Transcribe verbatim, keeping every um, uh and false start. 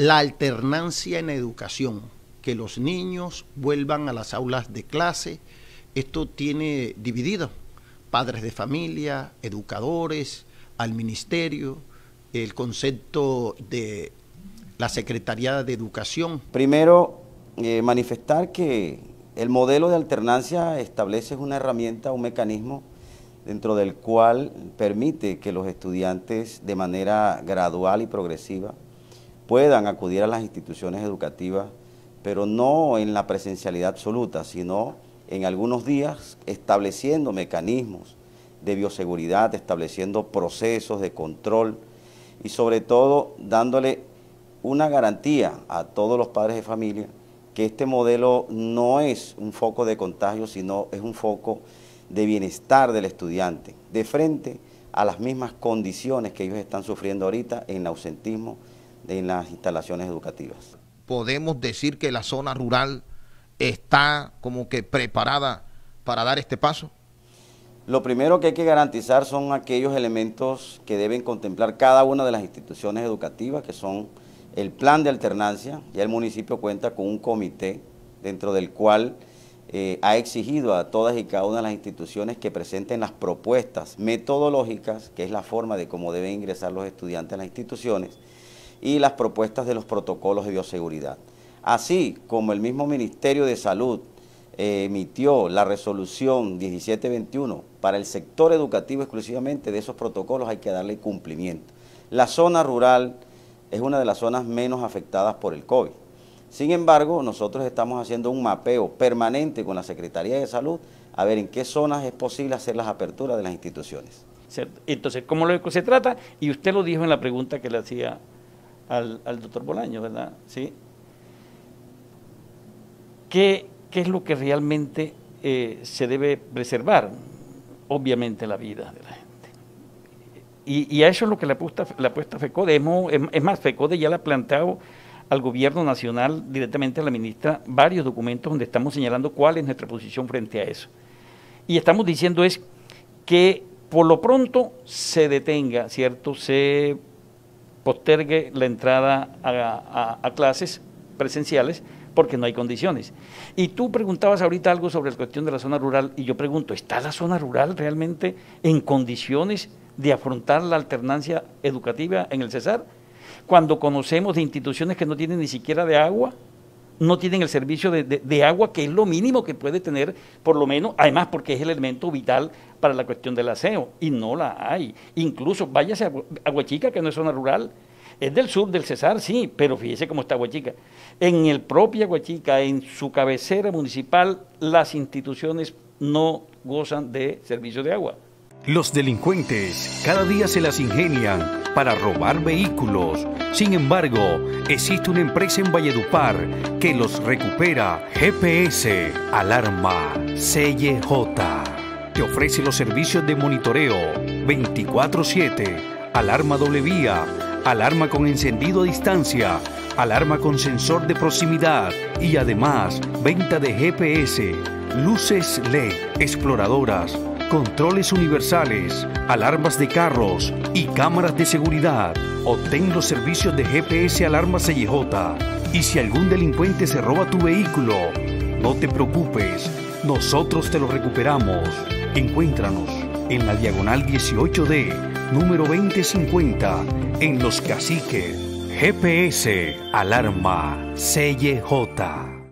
la alternancia en educación, que los niños vuelvan a las aulas de clase. Esto tiene dividido padres de familia, educadores, al ministerio, el concepto de la Secretaría de Educación. Primero, eh, manifestar que el modelo de alternancia establece una herramienta, un mecanismo dentro del cual permite que los estudiantes de manera gradual y progresiva puedan acudir a las instituciones educativas, pero no en la presencialidad absoluta, sino en algunos días estableciendo mecanismos de bioseguridad, estableciendo procesos de control y sobre todo dándole una garantía a todos los padres de familia que este modelo no es un foco de contagio, sino es un foco de bienestar del estudiante, de frente a las mismas condiciones que ellos están sufriendo ahorita en el ausentismo en las instalaciones educativas. Podemos decir que la zona rural está como que preparada para dar este paso. Lo primero que hay que garantizar son aquellos elementos que deben contemplar cada una de las instituciones educativas, que son el plan de alternancia. Ya el municipio cuenta con un comité dentro del cual eh, ha exigido a todas y cada una de las instituciones que presenten las propuestas metodológicas, que es la forma de cómo deben ingresar los estudiantes a las instituciones, y las propuestas de los protocolos de bioseguridad. Así como el mismo Ministerio de Salud eh, emitió la resolución diecisiete veintiuno para el sector educativo exclusivamente, de esos protocolos hay que darle cumplimiento. La zona rural es una de las zonas menos afectadas por el COVID. Sin embargo, nosotros estamos haciendo un mapeo permanente con la Secretaría de Salud a ver en qué zonas es posible hacer las aperturas de las instituciones. Entonces, ¿cómo lo que se trata? Y usted lo dijo en la pregunta que le hacía al, al doctor Bolaño, ¿verdad? ¿Sí? ¿Qué, qué es lo que realmente eh, se debe preservar? Obviamente la vida de la gente. Y, y a eso es lo que la apuesta, la apuesta FECODE. Es, es más, FECODE ya le ha planteado al gobierno nacional, directamente a la ministra, varios documentos donde estamos señalando cuál es nuestra posición frente a eso. Y estamos diciendo es que por lo pronto se detenga, ¿cierto? Se postergue la entrada a, a, a clases presenciales porque no hay condiciones. Y tú preguntabas ahorita algo sobre la cuestión de la zona rural y yo pregunto, ¿está la zona rural realmente en condiciones de afrontar la alternancia educativa en el Cesar? Cuando conocemos de instituciones que no tienen ni siquiera de agua, no tienen el servicio de, de, de agua, que es lo mínimo que puede tener, por lo menos, además porque es el elemento vital para la cuestión del aseo, y no la hay. Incluso, váyase a Aguachica, que no es zona rural, es del sur del Cesar, sí, pero fíjese cómo está Aguachica. En el propio Aguachica, en su cabecera municipal, las instituciones no gozan de servicio de agua. Los delincuentes cada día se las ingenian para robar vehículos. Sin embargo, existe una empresa en Valledupar que los recupera. G P S Alarma C Y J te ofrece los servicios de monitoreo veinticuatro siete, alarma doble vía, alarma con encendido a distancia, alarma con sensor de proximidad y además venta de G P S, luces L E D, exploradoras, controles universales, alarmas de carros y cámaras de seguridad. Obtén los servicios de G P S Alarma C Y J. Y si algún delincuente se roba tu vehículo, no te preocupes, nosotros te lo recuperamos. Encuéntranos en la diagonal dieciocho D, número veinte cincuenta, en Los Caciques. G P S Alarma C Y J.